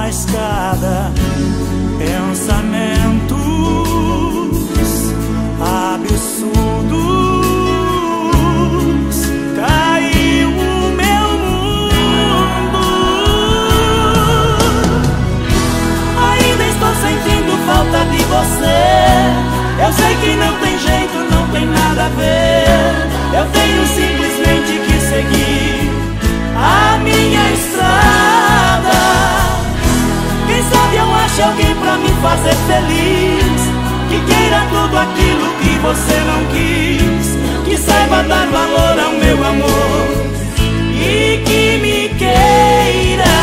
mas cada pensamentos absurdos caiu o meu mundo. Ainda estou sentindo falta de você. Eu sei que não tem jeito, não tem nada a ver. Eu tenho simplesmente que seguir a minha estrada. Quem sabe eu ache alguém pra me fazer feliz, que queira tudo aquilo que você não quis, que saiba dar valor ao meu amor e que me queira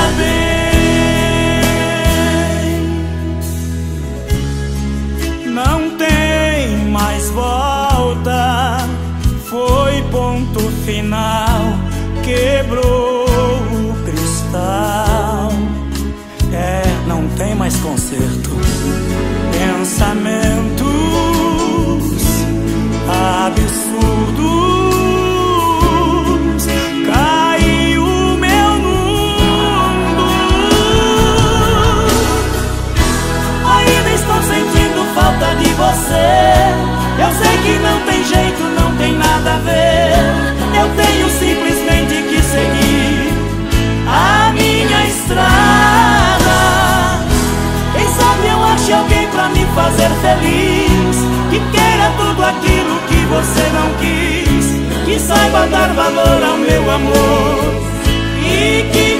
bem. Não tem mais volta, foi ponto final, quebrou o cristal. Não tem mais conserto. Pensamentos absurdos caiu o meu mundo. Ainda estou sentindo falta de você. Eu sei que não tem jeito, não tem nada a ver. Eu tenho simplesmente que seguir a minha estrada. Quem sabe eu ache alguém pra me fazer feliz, que queira tudo aquilo que você não quis, que saiba dar valor ao meu amor e que